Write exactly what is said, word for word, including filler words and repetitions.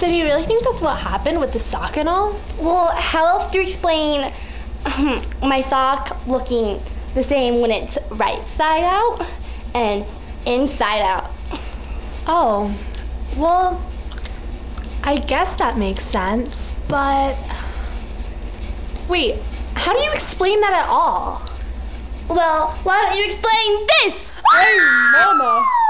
So do you really think that's what happened with the sock and all? Well, how else do you explain um, my sock looking the same when it's right side out and inside out? Oh, well, I guess that makes sense, but... Wait, how do you explain that at all? Well, why don't you explain this? Hey, Mama!